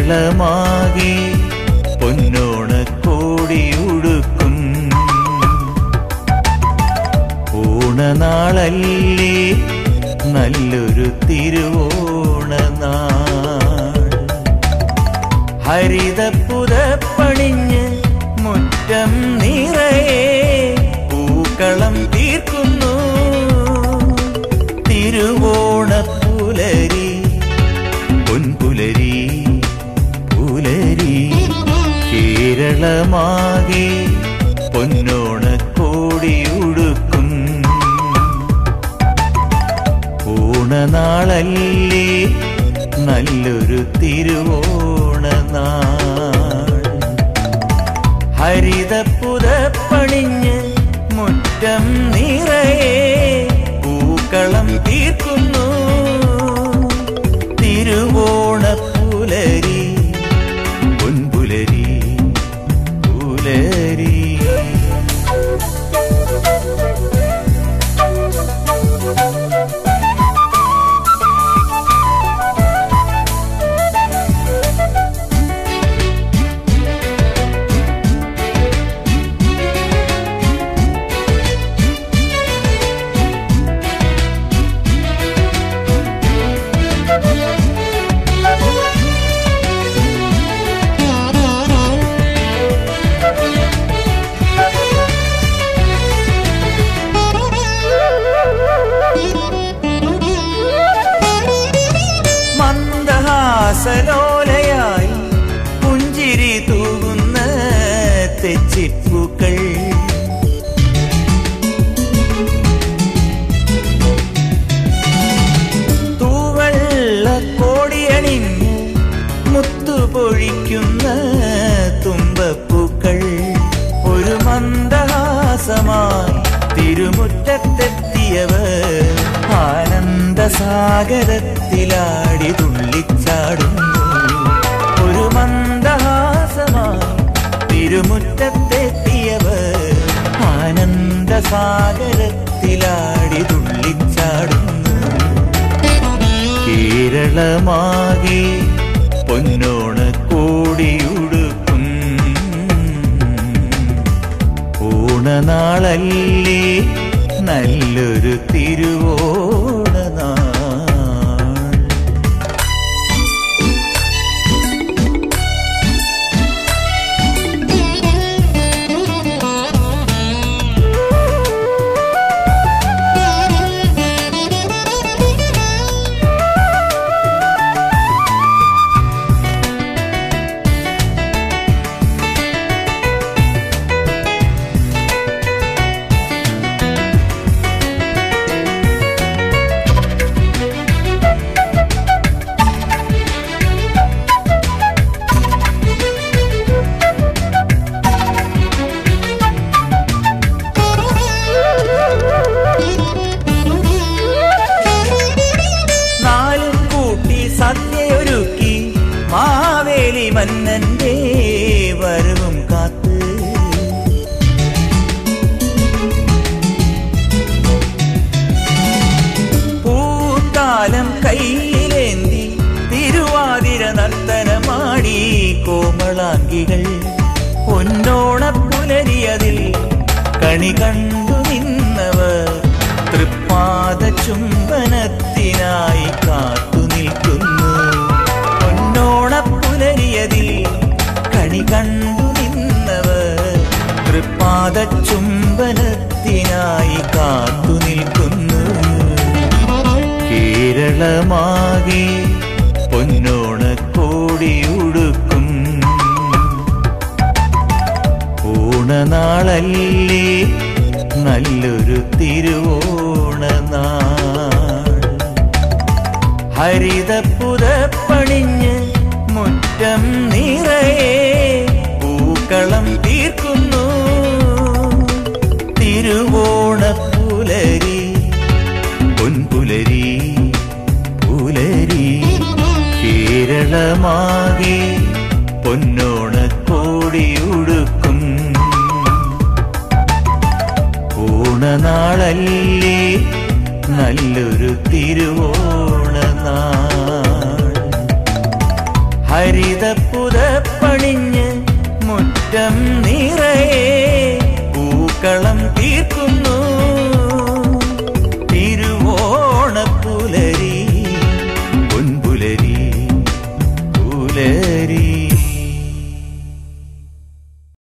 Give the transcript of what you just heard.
കേരളമാകെ പൊന്നോണക്കോടിയുടുക്കും. ഓണനാളല്ലേ നല്ലൊരു തിരുവോണനാൾ. ഹരിതപ്പുതപ്പണിഞ്ഞ് മുറ്റം നിറയെ പൂക്കളം തീർക്കുന്നു. തിരുവോണപ്പുലരി പൊൻപുലരി പുലരി കേരളമാകെ പൊന്നോണക്കോടിയുടുക്കും. ഓണനാളല്ലേ നല്ലൊരു തിരുവോണനാൾ. ഹരിതപ്പുതപ്പണിഞ്ഞ് മുറ്റം നിറയെ പൂക്കളം തീർക്കുന്നു. തിരുവോണപ്പുലരി പൊൻപുലരി പുലരി. സലോലയായി പുഞ്ചിരി തൂകുന്ന തെച്ചിപ്പൂക്കൾ. തൂവള്ള കോടിയണിഞ്ഞ് മുത്തുപൊഴിക്കുന്ന തുമ്പപ്പൂക്കൾ. ഒരു മന്ദഹാസമായി തിരുമുറ്റത്തെത്തിയവർ ആനന്ദസാഗരത്തിലാടി തുള്ളിച്ചാടുന്നു. ഒരു മന്ദഹാസമായി തിരുമുറ്റത്തെത്തിയവർ ആനന്ദസാഗരത്തിലാടി തുള്ളിച്ചാടുന്നു. കേരളമാകെ പൊന്നോണക്കോടിയുടുക്കും. ഓണനാളല്ലേ നല്ലൊരു തിരുവോണനാൾ. സദ്യയൊരുക്കി മാവേലി മന്നന്റെ വരവും കാത്ത്. പൂക്കാലം കയ്യിലേന്തി തിരുവാതിര നർത്തനമാടി കോമളാംഗികൾ. പൊന്നോണപ്പുലരിയതിൽ കണി കണ്ടു നിന്നവർ തൃപ്പാദ ചുംബനത്തിനായി കാത്തു നിൽക്കുന്നു. പൊന്നോണപ്പുലരിയതിൽ കണി കണ്ടു നിന്നവർ തൃപ്പാദ ചുംബനത്തിനായി കാത്തു നിൽക്കുന്നു. കേരളമാകെ പൊന്നോണക്കോടിയുടുക്കും. ഓണനാളല്ലേ നല്ലൊരു തിരുവോണനാൾ. ഹരിതപ്പുതപ്പണിഞ്ഞ് മുറ്റം നിറയെ പൂക്കളം തീർക്കുന്നു. തിരുവോണപ്പുലരി പൊൻപുലരി പുലരി കേരളമാകെ പൊന്നോണക്കോടിയുടുക്കും. ഓണനാളല്ലേ നല്ലൊരു തിരുവോണനാൾ. ഹരിത നിറയെ പൂക്കളം